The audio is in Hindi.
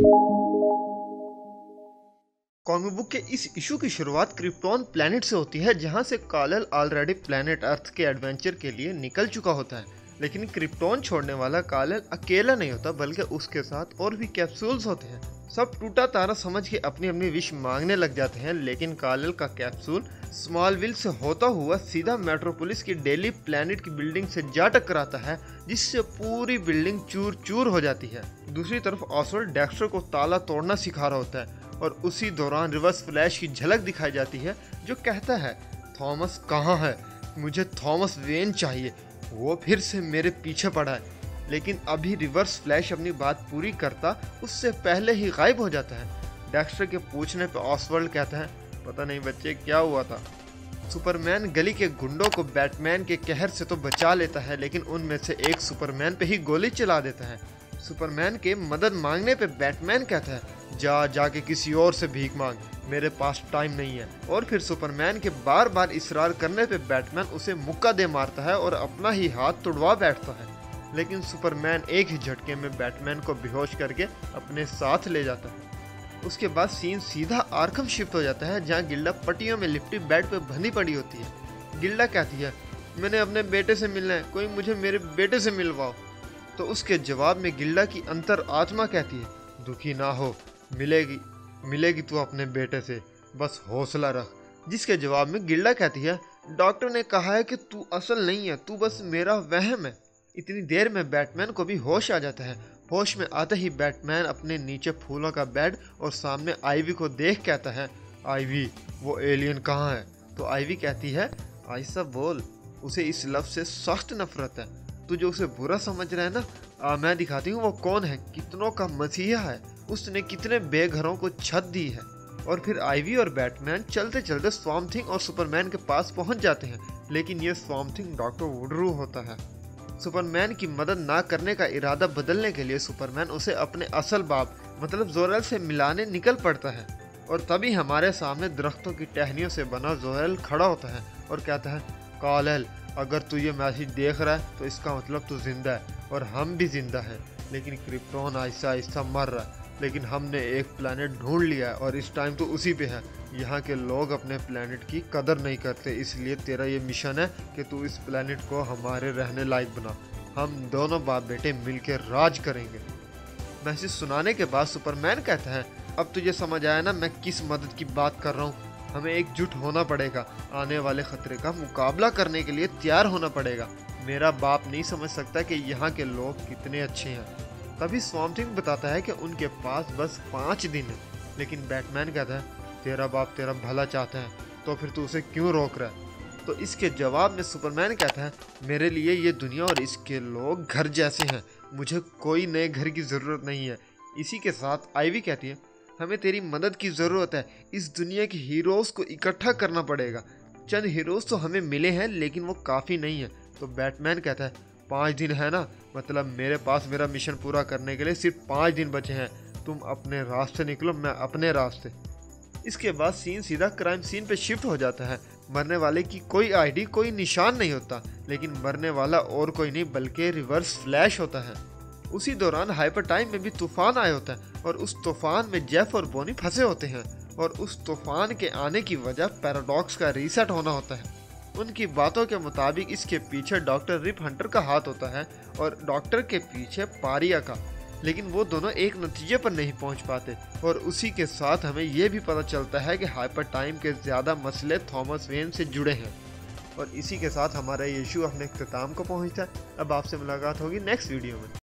कॉमिक बुक के इस इशू की शुरुआत क्रिप्टॉन प्लैनेट से होती है, जहां से कालल ऑलरेडी प्लैनेट अर्थ के एडवेंचर के लिए निकल चुका होता है। लेकिन क्रिप्टॉन छोड़ने वाला कालल अकेला नहीं होता, बल्कि उसके साथ और भी कैप्सूल्स होते हैं। सब टूटा तारा समझ के अपनी अपनी विश मांगने लग जाते हैं, लेकिन कालल का कैप्सूल स्मॉलविल से होता हुआ सीधा मेट्रोपोलिस की डेली प्लैनेट की बिल्डिंग से जा टकराता है, जिससे पूरी बिल्डिंग चूर चूर हो जाती है। दूसरी तरफ ऑसवर्ल्ड डेक्स्टर को ताला तोड़ना सिखा रहा होता है और उसी दौरान रिवर्स फ्लैश की झलक दिखाई जाती है, जो कहता है थॉमस कहाँ है, मुझे थॉमस वेन चाहिए, वो फिर से मेरे पीछे पड़ा है। लेकिन अभी रिवर्स फ्लैश अपनी बात पूरी करता उससे पहले ही गायब हो जाता है। डेक्स्टर के पूछने पर ऑसवर्ल्ड कहता है पता नहीं बच्चे क्या हुआ था। सुपरमैन गली के गुंडों को बैटमैन के कहर से तो बचा लेता है, लेकिन उनमें से एक सुपरमैन पे ही गोली चला देता है। सुपरमैन के मदद मांगने पे बैटमैन कहता है जाके किसी और से भीख मांग, मेरे पास टाइम नहीं है। और फिर सुपरमैन के बार बार इसरार करने पे बैटमैन उसे मुक्का दे मारता है और अपना ही हाथ तुड़वा बैठता है। लेकिन सुपरमैन एक ही झटके में बैटमैन को बेहोश करके अपने साथ ले जाता है। उसके बाद सीन सीधा आर्खम शिफ्ट हो जाता है, जहाँ गिल्डा पट्टियों में लिपटी बेड पे बंधी पड़ी होती है। गिल्डा कहती है मैंने अपने बेटे से मिलना है, कोई मुझे मेरे बेटे से मिलवाओ। तो उसके जवाब में गिल्डा की अंतर आत्मा कहती है दुखी ना हो, मिलेगी तू अपने बेटे से, बस हौसला रख। जिसके जवाब में गिल्डा कहती है डॉक्टर ने कहा है कि तू असल नहीं है, तू बस मेरा वहम है। इतनी देर में बैटमैन को भी होश आ जाता है। होश में आते ही बैटमैन अपने नीचे फूलों का बेड और सामने आइवी को देख कहता है आइवी वो एलियन कहाँ है। तो आइवी कहती है आइसा बोल, उसे इस लफ्ज़ से सख्त नफरत है, तू जो उसे बुरा समझ रहा है ना, मैं दिखाती हूँ वो कौन है, कितनों का मसीहा है, उसने कितने बेघरों को छत दी है। और फिर आइवी और बैटमैन चलते चलते स्वॉर्म थिंग और सुपरमैन के पास पहुंच जाते हैं, लेकिन ये स्वॉर्म थिंग डॉक्टर वुडरू होता है। सुपरमैन की मदद ना करने का इरादा बदलने के लिए सुपरमैन उसे अपने असल बाप मतलब जोरेल से मिलाने निकल पड़ता है। और तभी हमारे सामने दरख्तों की टहनियों से बना जोरेल खड़ा होता है और कहता है कालल, अगर तू ये मैसेज देख रहा है तो इसका मतलब तू जिंदा है और हम भी जिंदा है, लेकिन क्रिप्टॉन आहिस्ता आहिस्ता मर रहा है। लेकिन हमने एक प्लैनेट ढूंढ लिया है और इस टाइम तो उसी पे है। यहाँ के लोग अपने प्लैनेट की कदर नहीं करते, इसलिए तेरा ये मिशन है कि तू इस प्लैनेट को हमारे रहने लायक बना। हम दोनों बाप बेटे मिलकर राज करेंगे। मैसेज सुनाने के बाद सुपरमैन कहता है अब तुझे समझ आया ना मैं किस मदद की बात कर रहा हूँ। हमें एकजुट होना पड़ेगा, आने वाले खतरे का मुकाबला करने के लिए तैयार होना पड़ेगा। मेरा बाप नहीं समझ सकता कि यहाँ के लोग कितने अच्छे हैं। तभी स्वॉर्म थिंग बताता है कि उनके पास बस 5 दिन है, लेकिन बैटमैन कहता है तेरा बाप तेरा भला चाहता है, तो फिर तू उसे क्यों रोक रहा है। तो इसके जवाब में सुपरमैन कहता है मेरे लिए ये दुनिया और इसके लोग घर जैसे हैं, मुझे कोई नए घर की ज़रूरत नहीं है। इसी के साथ आइवी कहती है हमें तेरी मदद की ज़रूरत है, इस दुनिया के हीरोज़ को इकट्ठा करना पड़ेगा। चंद हीरोज़ तो हमें मिले हैं, लेकिन वो काफ़ी नहीं है। तो बैटमैन कहता है 5 दिन है ना, मतलब मेरे पास मेरा मिशन पूरा करने के लिए सिर्फ 5 दिन बचे हैं। तुम अपने रास्ते निकलो, मैं अपने रास्ते। इसके बाद सीन सीधा क्राइम सीन पे शिफ्ट हो जाता है। मरने वाले की कोई आईडी कोई निशान नहीं होता, लेकिन मरने वाला और कोई नहीं बल्कि रिवर्स फ्लैश होता है। उसी दौरान हाइपर टाइम में भी तूफान आया होता है और उस तूफान में जेफ और बोनी फंसे होते हैं और उस तूफान के आने की वजह पैराडॉक्स का रीसेट होना होता है। उनकी बातों के मुताबिक इसके पीछे डॉक्टर रिप हंटर का हाथ होता है और डॉक्टर के पीछे पारिया का, लेकिन वो दोनों एक नतीजे पर नहीं पहुंच पाते। और उसी के साथ हमें यह भी पता चलता है कि हाइपर टाइम के ज़्यादा मसले थॉमस वेन से जुड़े हैं। और इसी के साथ हमारा ये इशू अपने इख्तिताम को पहुंचता है। अब आपसे मुलाकात होगी नेक्स्ट वीडियो में।